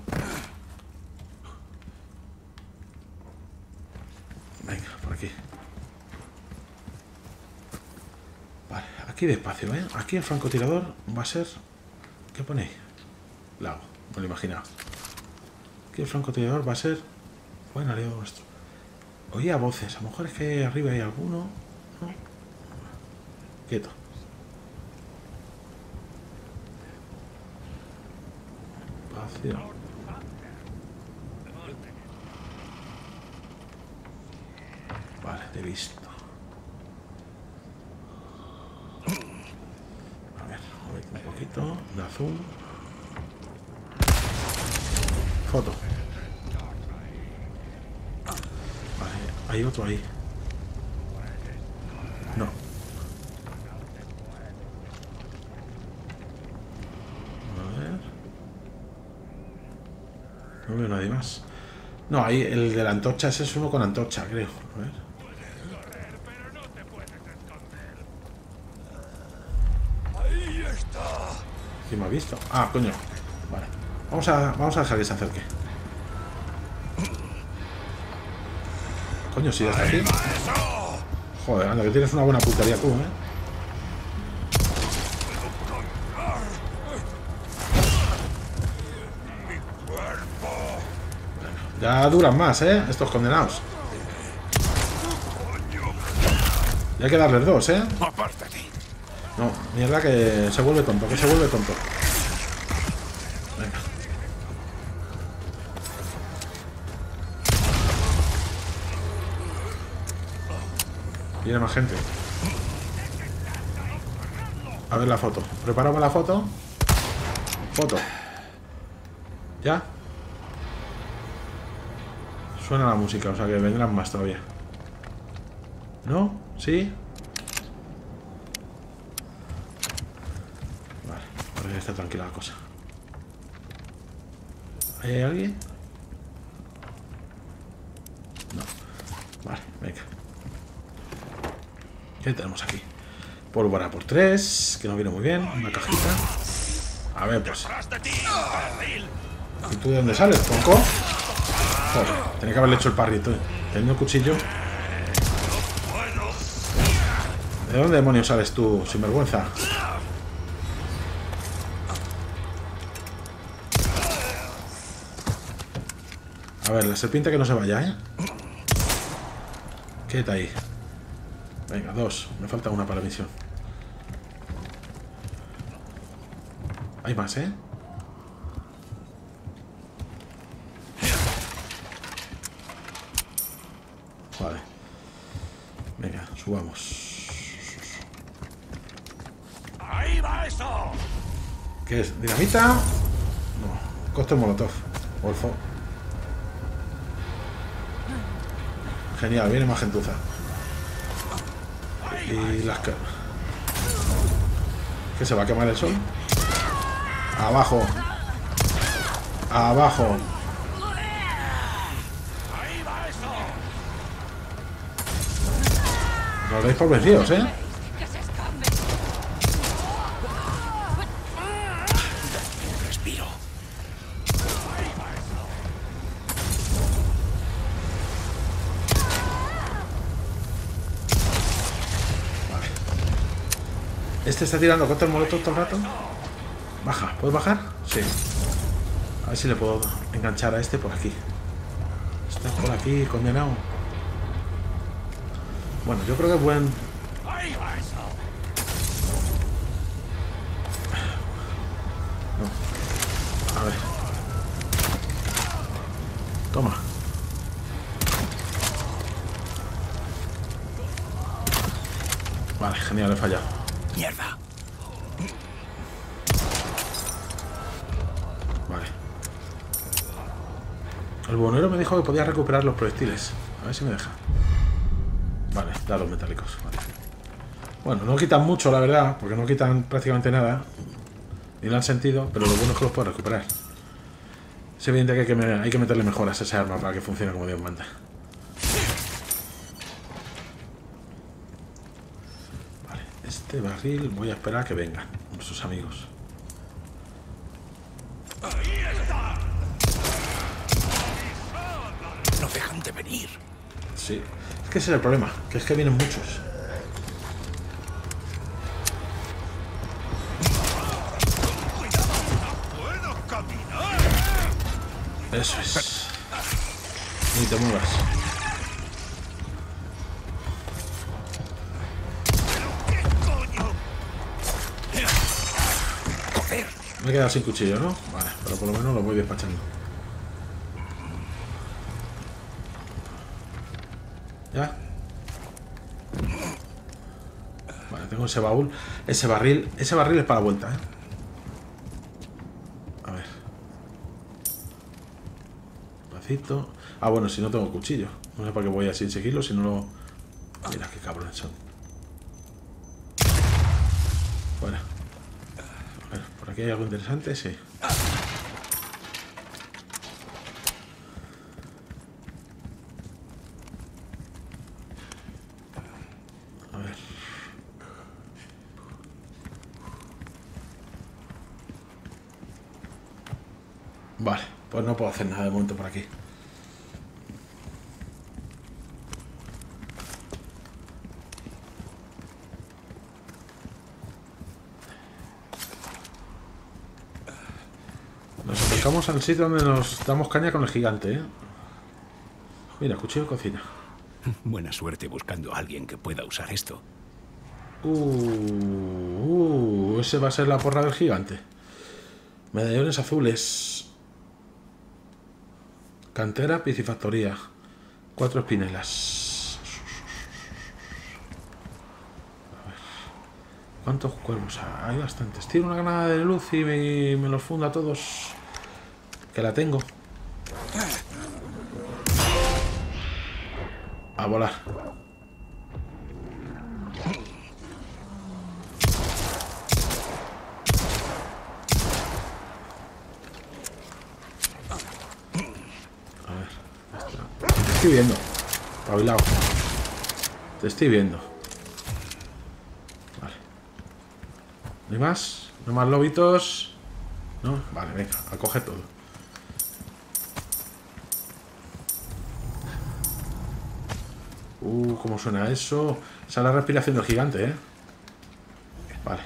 Venga, por aquí. Vale, aquí despacio, ¿eh? Aquí el francotirador va a ser... ¿Qué pone? Lago, me lo imaginaba. Aquí el francotirador va a ser... Buen aliado nuestro. Oía voces, a lo mejor es que arriba hay alguno. ¿No? Quieto. Vacío. Vale, te he visto. A ver, un poquito de azul. Foto. Vale, hay otro ahí. No. A ver. No veo nadie más. No, ahí el de la antorcha, ese es uno con antorcha, creo. A ver. ¿Quién me ha visto? Ah, coño. Vale. Vamos a dejar que se acerque. Coño, si ya está aquí. Joder, anda, que tienes una buena puntería tú, ¿eh? Ya duran más, ¿eh? Estos condenados. Y hay que darles 2, ¿eh? No, mierda, que se vuelve tonto, que se vuelve tonto. Venga. Viene más gente. A ver la foto. Preparamos la foto. Foto. ¿Ya? Suena la música, o sea que vendrán más todavía. ¿No? ¿Sí? Vale, ahora ya está tranquila la cosa. ¿Hay alguien? No. Vale, venga. ¿Qué tenemos aquí? Pólvora por 3, que no viene muy bien. Una cajita. A ver, pues. ¿Y tú de dónde sales, tronco? Joder, tenía que haberle hecho el parrito. Teniendo cuchillo. ¿De dónde demonios sales tú, sinvergüenza? ver, la serpiente que no se vaya, ¿eh? Quédate ahí. Venga, 2. Me falta una para la misión. Hay más, ¿eh? Vale. Venga, subamos. ¡Ahí va eso! ¿Qué es? ¿Dinamita? No. Cóctel molotov. Golfo. Genial, viene más gentuza. Y las que... ¿Qué se va a quemar el sol? Abajo. Abajo. ¡Ahí va eso! No os deis por vencidos, ¿eh? ¡Que se escape! Respiro. Este está tirando contra el molotov todo el rato. Baja, ¿puedes bajar? Sí. A ver si le puedo enganchar a este por aquí. Está por aquí, condenado. Bueno, yo creo que es buen... ¡Ahí va eso! No. A ver. Toma. Vale, genial, he fallado. ¡Mierda! Vale. El buhonero me dijo que podía recuperar los proyectiles. A ver si me deja. Vale, dados metálicos. Vale. Bueno, no quitan mucho, la verdad, porque no quitan prácticamente nada. Ni lo han sentido, pero lo bueno es que los puedo recuperar. Es evidente que hay que meterle mejoras a ese arma para que funcione como Dios manda. Vale, este barril voy a esperar a que vengan nuestros amigos. No dejan de venir. Sí, es que ese es el problema, que es que vienen muchos. ¡Puedo caminar! Eso es. Ni te muevas. ¿Qué coño? ¡Joder! Me he quedado sin cuchillo, ¿no? Vale, pero por lo menos lo voy despachando. ¿Ya? Vale, tengo ese baúl. Ese barril es para la vuelta, ¿eh? A ver. Despacito. Ah, bueno, si no tengo cuchillo. No sé para qué voy así sin seguirlo, si no lo... Mira qué cabrones son. Bueno. A ver, por aquí hay algo interesante, sí. A ver. Vale, pues no puedo hacer nada de momento por aquí. Nos acercamos al sitio donde nos damos caña con el gigante, ¿eh? Mira, cuchillo de cocina. Buena suerte buscando a alguien que pueda usar esto. Ese va a ser la porra del gigante. Medallones azules. Cantera, piscifactoría. 4 espinelas. A ver. ¿Cuántos cuervos? Hay bastantes. Tiro una granada de luz y me los funda a todos. Que la tengo. A volar. A ver. Te estoy viendo. Pabilao. Te estoy viendo. Vale. ¿No hay más? ¿No más lobitos? ¿No? Vale, venga, a coger todo. ¿Cómo suena eso? Esa es la respiración del gigante, ¿eh? Vale.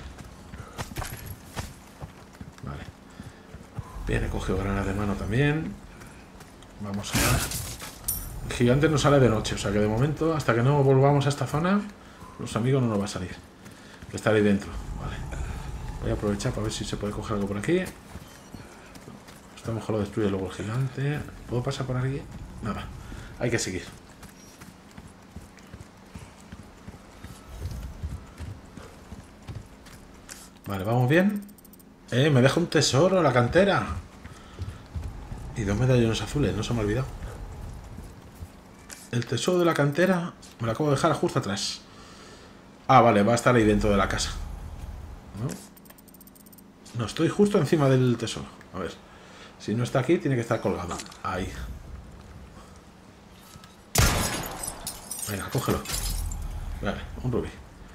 Vale. Bien, he cogido granadas de mano también. Vamos a... El gigante no sale de noche, o sea que de momento, hasta que no volvamos a esta zona, los amigos no nos va a salir. Que estaré dentro, vale. Voy a aprovechar para ver si se puede coger algo por aquí. Esto a lo mejor lo destruye luego el gigante. ¿Puedo pasar por aquí? Nada, hay que seguir. Vale, vamos bien. Me deja un tesoro en la cantera. Y 2 medallones azules, no se me ha olvidado. El tesoro de la cantera me lo acabo de dejar justo atrás. Ah, vale, va a estar ahí dentro de la casa. ¿No? No, estoy justo encima del tesoro. A ver. Si no está aquí, tiene que estar colgado. Ahí. Venga, cógelo. Vale, un rubí.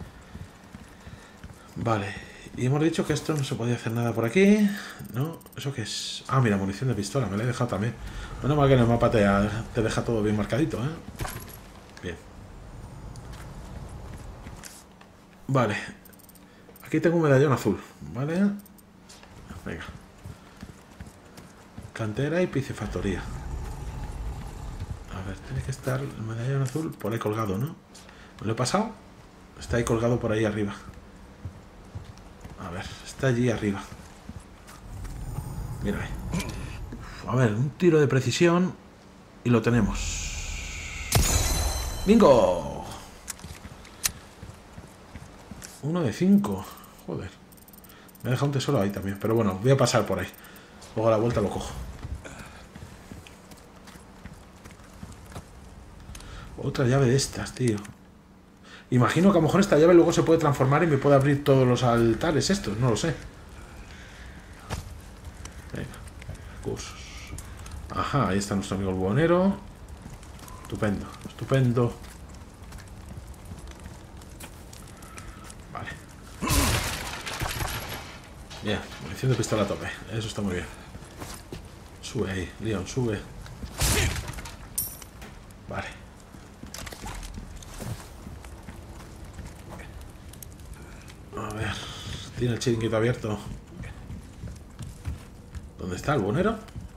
Vale. Y hemos dicho que esto no se podía hacer nada por aquí. ¿No? ¿Eso qué es? Ah, mira, munición de pistola. Me la he dejado también. Bueno, mal que en el mapa te deja todo bien marcadito, ¿eh? Bien. Vale. Aquí tengo un medallón azul. ¿Vale? Venga. Cantera y piscifactoría. A ver, tiene que estar el medallón azul por ahí colgado, ¿no? ¿Me lo he pasado? Está ahí colgado por ahí arriba. A ver, está allí arriba. Mira ahí. A ver, un tiro de precisión y lo tenemos. ¡Bingo! 1 de 5. Joder. Me ha dejado un tesoro ahí también. Pero bueno, voy a pasar por ahí. Luego a la vuelta lo cojo. Otra llave de estas, tío. Imagino que a lo mejor esta llave luego se puede transformar y me puede abrir todos los altares estos. No lo sé. Venga. Cursos. Ajá, ahí está nuestro amigo el buhonero. Estupendo, estupendo. Vale. Bien, munición de pistola a tope. Eso está muy bien. Sube ahí, Leon, sube. Vale. A ver, tiene el chiringuito abierto. ¿Dónde está el buhonero?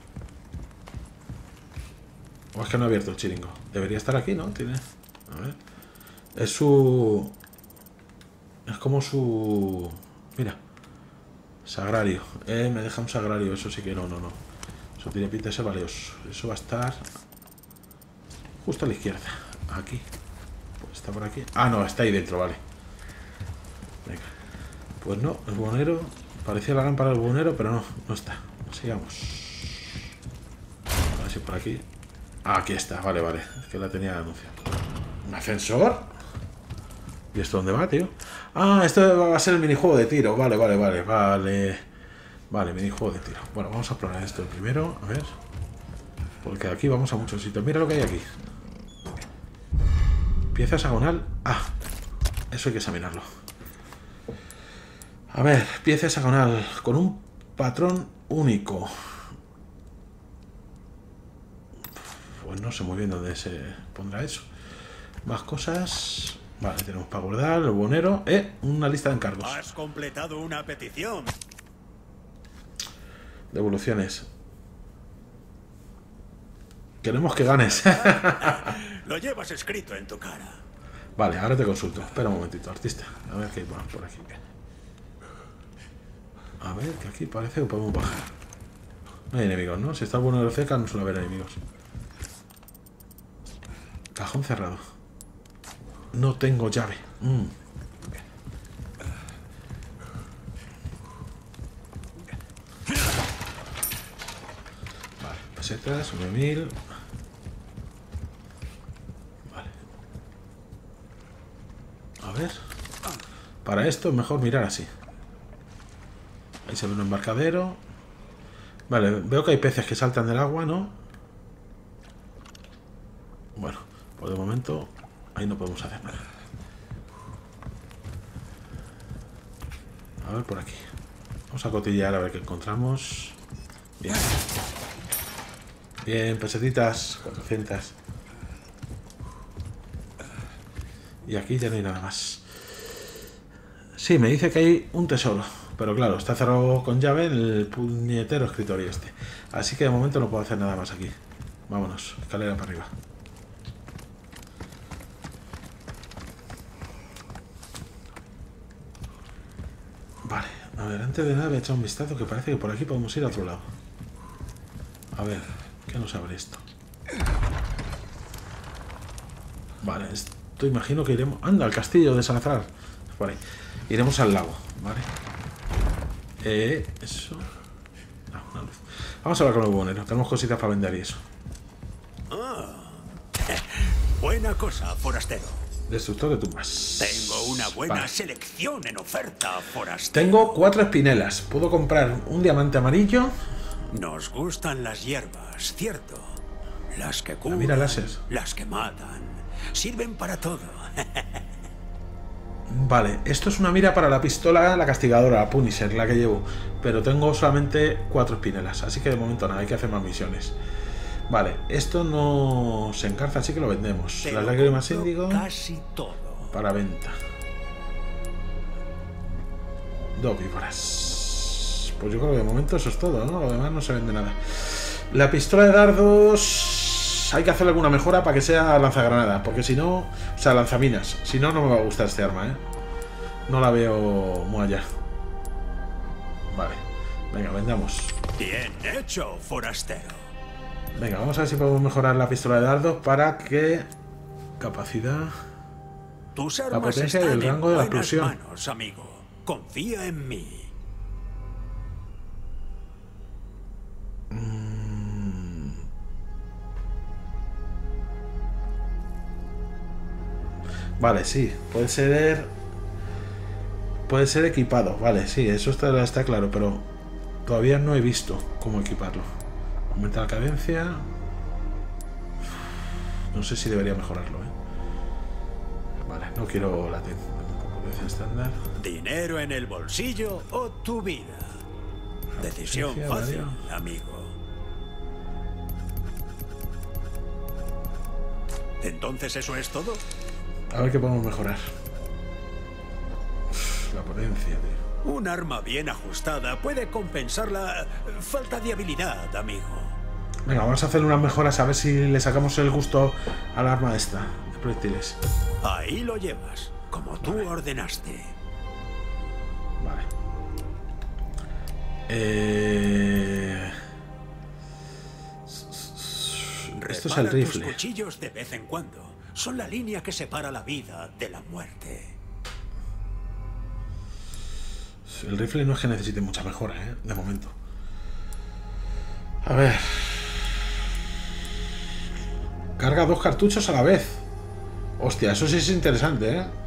¿O es que no ha abierto el chiringo? Debería estar aquí, ¿no? Tiene... A ver. Es su... Es como su... Mira. Sagrario. Me deja un sagrario. Eso sí que no. Eso tiene pinta de ser valioso. Eso va a estar... justo a la izquierda. Aquí. Pues está por aquí. Ah, no, está ahí dentro, vale. Venga. Pues no, el buhonero... Parecía la lámpara del buhonero, pero no está. Sigamos. A ver si por aquí... Ah, aquí está, vale. Es que la tenía anunciada. ¿Un ascensor? ¿Y esto dónde va, tío? Ah, esto va a ser el minijuego de tiro. Vale. Vale, minijuego de tiro. Bueno, vamos a explorar esto primero. A ver. Porque aquí vamos a muchos sitios. Mira lo que hay aquí. Pieza hexagonal. Ah, eso hay que examinarlo. A ver, pieza hexagonal con un patrón único. Pues no sé muy bien dónde se pondrá eso. Más cosas. Vale, tenemos para guardar el buhonero. Una lista de encargos. Has completado una petición. Devoluciones. Queremos que ganes. Lo llevas escrito en tu cara. Vale, ahora te consulto. Espera un momentito, artista. A ver qué hay por aquí. A ver, que aquí parece que podemos bajar. No hay enemigos, ¿no? Si está el buhonero cerca, no suele haber enemigos. Cajón cerrado. No tengo llave. Vale, pesetas, 9000. Vale. A ver. Para esto es mejor mirar así. Ahí se ve un embarcadero. Vale, veo que hay peces que saltan del agua, ¿no? Bueno, por el momento ahí no podemos hacer nada. A ver por aquí. Vamos a cotillear a ver qué encontramos. Bien. Bien, pesetitas, 400. Y aquí ya no hay nada más. Sí, me dice que hay un tesoro. Pero claro, está cerrado con llave en el puñetero escritorio este. Así que de momento no puedo hacer nada más aquí. Vámonos, escalera para arriba. Vale, a ver, antes de nada voy a echar un vistazo, que parece que por aquí podemos ir a otro lado. A ver, ¿qué nos abre esto? Vale, esto imagino que iremos... Anda, al castillo de Salazar. Por ahí. Iremos al lago, ¿vale? Eso... No, una luz. Vamos a hablar con el buhonero. Tenemos cositas para vender y eso. Buena cosa, forastero. Destructor de tumbas. Tengo una buena Vale. selección en oferta, forastero. Tengo 4 espinelas. Puedo comprar un diamante amarillo. Nos gustan las hierbas, ¿cierto? Las que curan, mira láser. las que matan. Sirven para todo. Vale, esto es una mira para la pistola, la castigadora, la Punisher, la que llevo. Pero tengo solamente 4 espinelas, así que de momento nada, hay que hacer más misiones. Vale, esto no se encarza, así que lo vendemos. Te Las lo lágrimas compro índigo casi todo. para venta. 2 víboras. Pues yo creo que de momento eso es todo, ¿no? Lo demás no se vende nada. La pistola de dardos... Hay que hacerle alguna mejora para que sea lanzagranadas, porque si no... O sea, lanzaminas. Si no, no me va a gustar este arma, ¿eh? No la veo muy allá. Vale. Venga, vendamos. Bien hecho, forastero. Venga, vamos a ver si podemos mejorar la pistola de dardos para que... Capacidad... Tus La armas potencia y están el rango en de la buenas explosión. manos, amigo. Confía en mí. Vale, sí. Puede ser... Puede ser equipado. Vale, sí, eso está claro, pero... Todavía no he visto cómo equiparlo. Aumenta la cadencia... No sé si debería mejorarlo, ¿eh? Vale, no quiero la potencia estándar. ¿Dinero en el bolsillo o tu vida? Decisión Potencia, fácil, vale. amigo. ¿Entonces eso es todo? A ver qué podemos mejorar. La potencia, tío. Un arma bien ajustada puede compensar la falta de habilidad, amigo. Venga, vamos a hacer unas mejoras a ver si le sacamos el gusto al arma esta de proyectiles. Ahí lo llevas, como tú ordenaste. Vale. Esto es el Repara rifle. tus cuchillos de vez en cuando. Son la línea que separa la vida de la muerte. El rifle no es que necesite mucha mejora, ¿eh? De momento. A ver. Carga 2 cartuchos a la vez. Hostia, eso sí es interesante, ¿eh?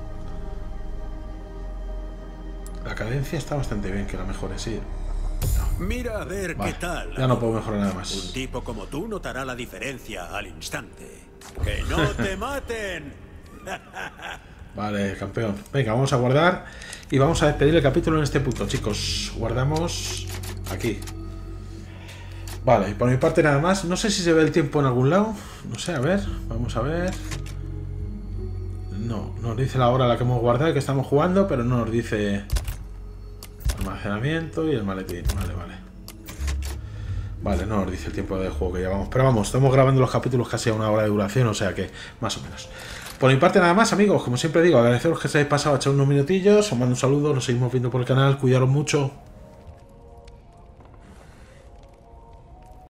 La cadencia está bastante bien que la mejore, sí. Mira a ver Vale, qué tal. ya no puedo mejorar nada Un más. tipo como tú notará la diferencia al instante. ¡Que no te maten! Vale, campeón. Venga, vamos a guardar y vamos a despedir el capítulo en este punto, chicos. Guardamos aquí. Vale, por mi parte nada más. No sé si se ve el tiempo en algún lado. No sé, a ver. Vamos a ver. No, nos dice la hora a la que hemos guardado y que estamos jugando, pero no nos dice almacenamiento y el maletín. Vale, vale. Vale, no nos dice el tiempo de juego que llevamos. Pero vamos, estamos grabando los capítulos casi a 1 hora de duración, o sea que más o menos. Por mi parte nada más, amigos. Como siempre digo, agradeceros que os hayáis pasado a echar unos minutillos. Os mando un saludo, nos seguimos viendo por el canal. Cuidaros mucho.